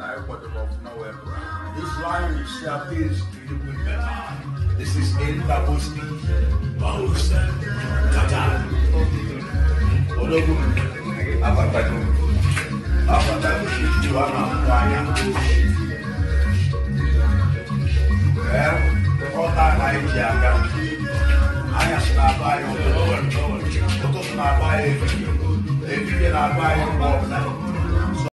This line is this is in Babuski. Babuski. Kata. Odogu. Abataku. Abataku Juana Wanya. Well, the kota lain jaga. Ayah Surabaya. Untuk Surabaya. Jadi Surabaya mau